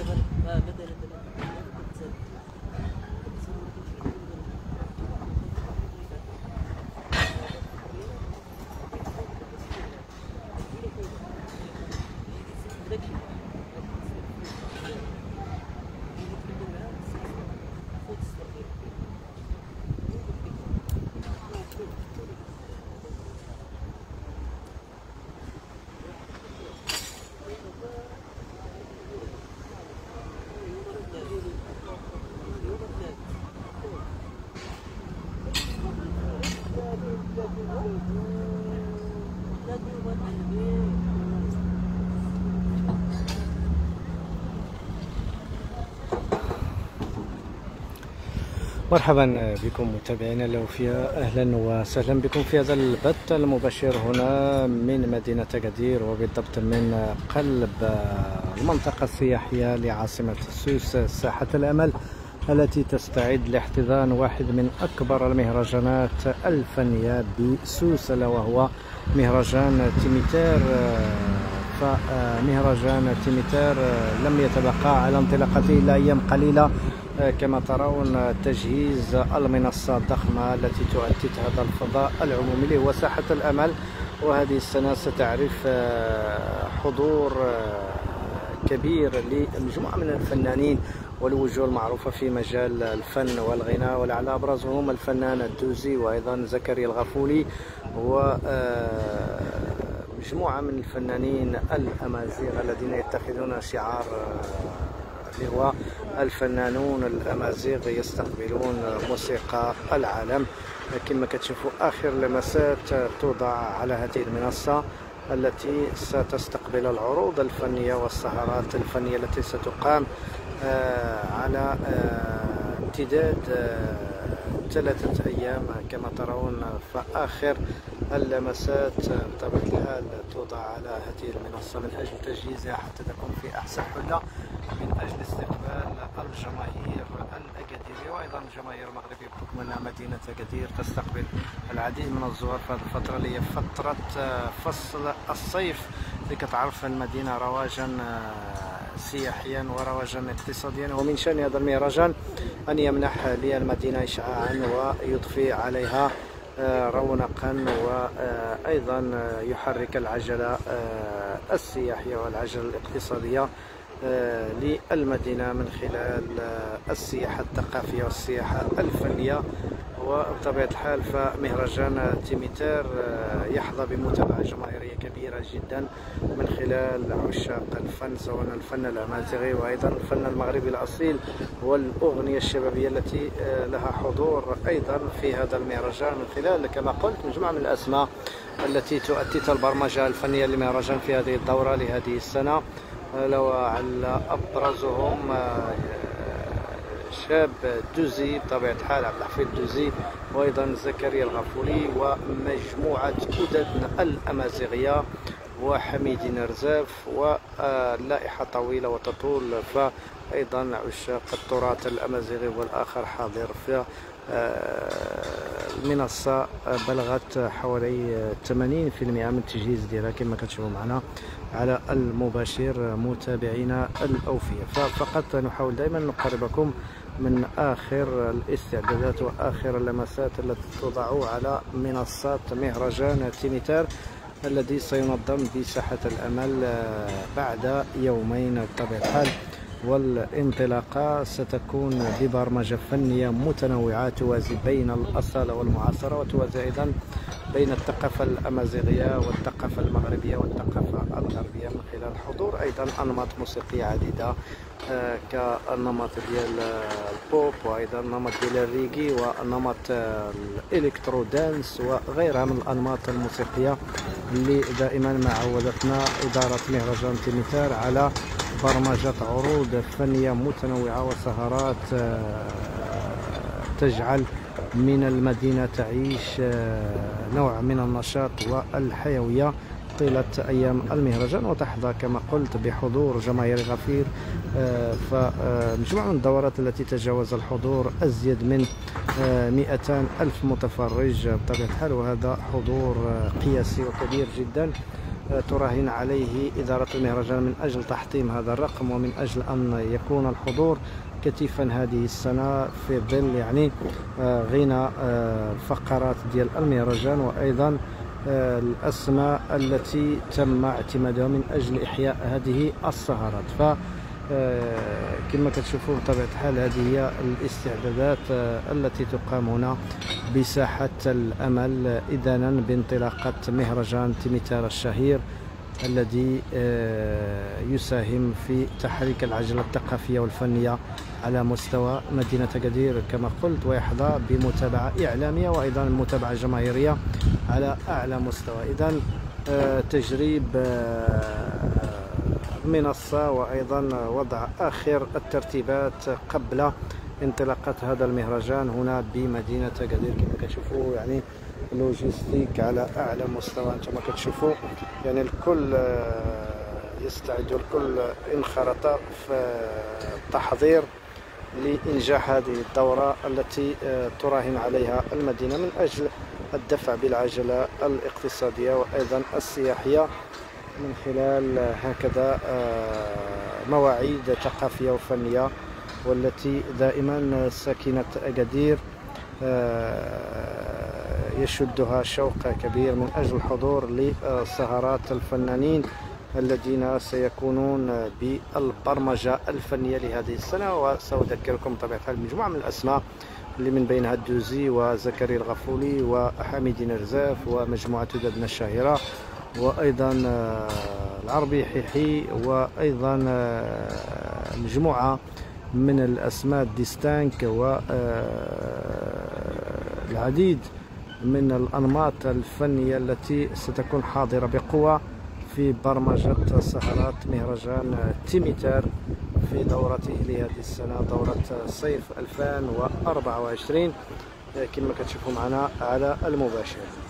مرحبا بكم متابعينا الأوفياء، أهلا وسهلا بكم في هذا البث المباشر هنا من مدينة أكادير، وبالضبط من قلب المنطقة السياحية لعاصمة سوس، ساحة الأمل التي تستعد لاحتضان واحد من أكبر المهرجانات الفنية بسوس، ألا وهو مهرجان تيميتار. فمهرجان تيميتار لم يتبقى على انطلاقته إلا أيام قليلة. كما ترون تجهيز المنصة الضخمة التي تؤتت هذا الفضاء العمومي اللي هو ساحة الأمل، وهذه السنة ستعرف حضور كبير لمجموعة من الفنانين والوجوه المعروفة في مجال الفن والغناء، ولعل أبرزهم الفنان الدوزي وأيضا زكريا الغفولي ومجموعة من الفنانين الأمازيغ الذين يتخذون شعار اللي هو الفنانون الأمازيغ يستقبلون موسيقى العالم. كما كتشوفوا آخر لمسات توضع على هذه المنصة التي ستستقبل العروض الفنية والسهرات الفنية التي ستقام على امتداد 3 أيام. كما ترون فآخر اللمسات بطبيعة الحال توضع على هذه المنصة من أجل تجهيزها حتى تكون في أحسن حلة، من أجل استقبال الجماهير الأكاديرية وأيضا الجماهير المغربية، بحكم أن مدينة أكادير تستقبل العديد من الزوار في هذه الفترة اللي هي فترة فصل الصيف، اللي كتعرف المدينة رواجا سياحيا ورواجا اقتصاديا. ومن شأن هذا المهرجان أن يمنح للمدينة إشعاعا ويضفي عليها رونقا، وأيضا يحرك العجلة السياحية والعجلة الاقتصادية للمدينة من خلال السياحة الثقافية والسياحة الفنية. وبطبيعة الحال فمهرجان تيميتار يحظى بمتابعة جماهيرية كبيرة جدا من خلال عشاق الفن، سواء الفن الأمازيغي وأيضا الفن المغربي الأصيل والأغنية الشبابية التي لها حضور أيضا في هذا المهرجان من خلال كما قلت مجموعة من الأسماء التي تؤتت البرمجة الفنية للمهرجان في هذه الدورة لهذه السنة، لعل أبرزهم شاب دوزي بطبيعة الحال عبد الحفيظ دوزي، وأيضا زكريا الغفولي ومجموعة أدن الأمازيغية وحميد نرزاف، واللائحة طويلة وتطول. فأيضا عشاق التراث الأمازيغي والآخر حاضر في المنصة، بلغت حوالي 80% من التجهيز ديالها كما كتشوفوا معنا على المباشر متابعينا الأوفياء. ففقط نحاول دائما نقربكم من آخر الاستعدادات وآخر اللمسات التي توضع على منصات مهرجان تيميتار الذي سينظم بساحة الأمل بعد يومين بطبيعة الحال. والانطلاقة ستكون ببرمجة فنية متنوعة توازي بين الأصالة والمعاصرة، وتوازي أيضا بين الثقافة الأمازيغية والثقافة المغربية والثقافة الغربية من خلال حضور أيضا أنماط موسيقية عديدة كالنمط ديال البوب وأيضا النمط ديال الريغي ونمط الإلكترو دانس وغيرها من الأنماط الموسيقية اللي دائما ما عودتنا إدارة مهرجان تيميتار على برمجة عروض فنية متنوعة وسهرات تجعل من المدينة تعيش نوع من النشاط والحيوية طيلة أيام المهرجان، وتحظى كما قلت بحضور جماهيري غفير. فمجموعة من الدورات التي تجاوز الحضور أزيد من 200,000 متفرج بطبيعة الحال، وهذا حضور قياسي وكبير جدا. تراهن عليه إدارة المهرجان من أجل تحطيم هذا الرقم، ومن أجل أن يكون الحضور كثيفا هذه السنة في ظل يعني غنى الفقرات ديال المهرجان، وأيضا الأسماء التي تم اعتمادها من أجل إحياء هذه السهرات. ف كما كتشوفوا بطبيعة الحال هذه هي الاستعدادات التي تقام هنا بساحة الأمل، إذانا بانطلاقة مهرجان تيميتار الشهير الذي يساهم في تحريك العجلة الثقافية والفنية على مستوى مدينة أكادير كما قلت، ويحظى بمتابعة إعلامية وأيضا متابعة جماهيرية على أعلى مستوى. إذن تجريب منصة وأيضا وضع آخر الترتيبات قبل انطلاقة هذا المهرجان هنا بمدينة أكادير. كما كتشوفوا يعني لوجيستيك على أعلى مستوى، كما كتشوفوا يعني الكل يستعد والكل انخرط في التحضير لإنجاح هذه الدورة التي تراهن عليها المدينة من أجل الدفع بالعجلة الاقتصادية وأيضا السياحية من خلال هكذا مواعيد ثقافية وفنية، والتي دائما ساكنة أكادير يشدها شوق كبير من أجل الحضور لسهرات الفنانين الذين سيكونون بالبرمجة الفنية لهذه السنة. وسأذكركم بطبيعة الحال مجموعة من الأسماء اللي من بينها الدوزي وزكريا الغفولي وحميد نرزاف ومجموعة ودادنا الشهيرة، وأيضا العربي حيحي، وأيضا مجموعة من الأسماء ديستانك والعديد من الأنماط الفنية التي ستكون حاضرة بقوة في برمجة سهرات مهرجان تيميتار في دورته لهذه السنة، دورة صيف 2024 كما كتشوفوا معنا على المباشر.